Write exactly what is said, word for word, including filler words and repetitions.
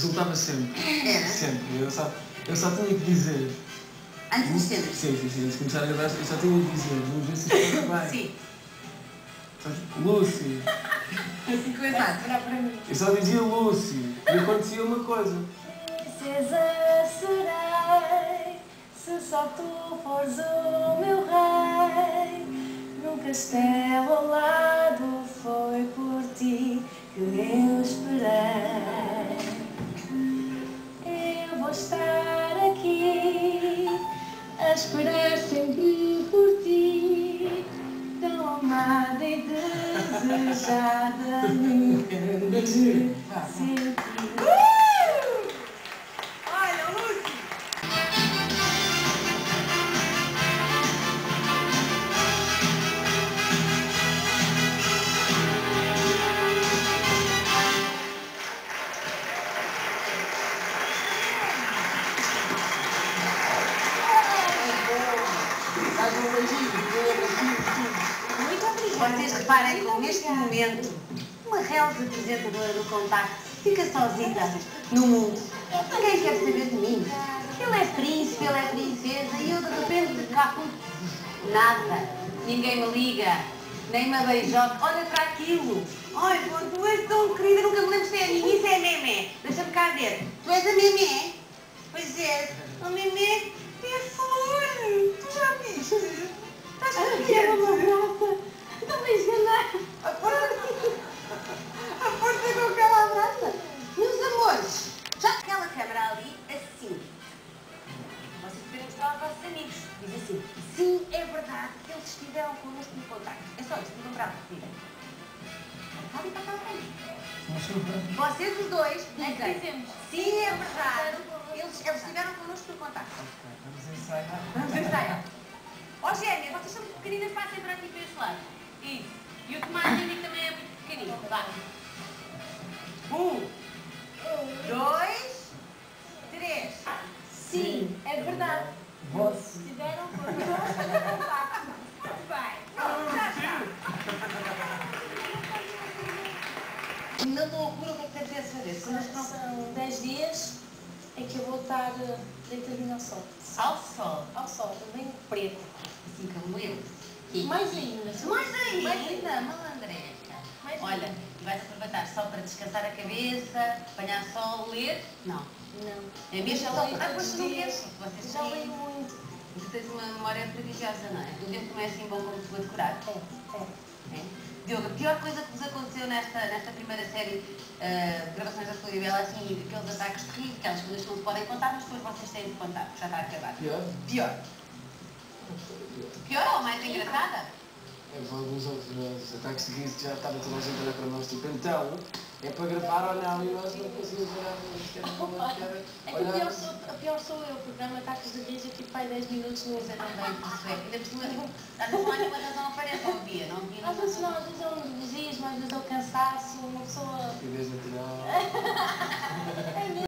resultava sempre. Era? Sempre. Eu só, eu só tinha que dizer. Antes de cenas? Sim, sim, sim. Antes de começar a gravar, eu só tinha que dizer. Vamos ver se isto está bem. Sim. Lúcio. Assim começar. Eu só dizia Lúcio. E acontecia uma coisa. Princesa serei, se só tu fores o meu rei. Num castelo ao lado foi por ti que eu esperei. Eu vou estar aqui a esperar sempre por ti, tão amada e desejada, nunca me senti. Muito obrigada. Vocês reparem como neste momento uma relva apresentadora no contacto fica sozinha no mundo. Ninguém quer saber de mim. Ele é príncipe, ele é princesa e eu de repente cá nada. Ninguém me liga, nem me beijoca. Olha para aquilo. Olha, tu és tão querida, nunca me lembro se é a mim, isso é a Memé. Deixa-me cá ver. Tu és a Memé? Pois é. A Memé é flor. Tu já viste? Estás a ver? Uma graça! Não me enganar! A porta, a porta com aquela abraça. Meus amores, já aquela câmara ali, assim. Vocês podem mostrar aos vossos amigos. Diz assim, sim, é verdade, eles estiveram connosco no contacto. É só isto, não bravo, tira. Sabe para cá também. Vocês os dois, dizem, sim, é verdade, eles, eles estiveram connosco no contacto. Vamos ensaiar. Vamos ensaiar. Ó gêmeas, vocês são muito pequeninas, passem para aqui para este lado. Isso. E o Tomás Henrique também é muito pequenino. Vá. Um. Dois. Três. Sim, é verdade. Você. Estiveram connosco no contacto. Muito bem. Pronto, já está. Na loucura, o que é que deve ter saber? Coisas não São dez dias em que eu vou estar deitadinha ao sol. ao sol. Ao sol, bem preto. Assim como eu. Mais ainda. Mais ainda. Mais ainda. Malandreca. Mais Olha, ainda. e vais aproveitar só para descansar a cabeça, apanhar sol, ler? Não. Não. É mesmo Já só leio para todos vocês os não dias. querem. Vocês Já leio têm, muito. tu tens uma memória prodigiosa, não é? O Diogo também é assim bom como tu a decorar. É, é. É? Diogo, a pior coisa que vos aconteceu nesta, nesta primeira série uh, de gravações da Floribela, assim, aqueles ataques terríveis, aquelas coisas que não se podem contar, mas depois vocês têm de contar, porque já está a acabar. Pior? Pior. Pior ou mais engraçada? É, alguns outros ataques seguintes que já estava toda a gente a olhar para nós, tipo, então, é para gravar ou não? E nós não conseguimos olhar para É que a pior, sou, a pior sou eu, o programa Ataques de Riso, eu fico aí dez minutos no Você não vem por isso, é. Ainda por cima, estás a falar de uma razão aparece, não via, não via. Às vezes não, às vezes é um nervosismo, às vezes é o cansaço, uma pessoa... E desde natural. É mesmo.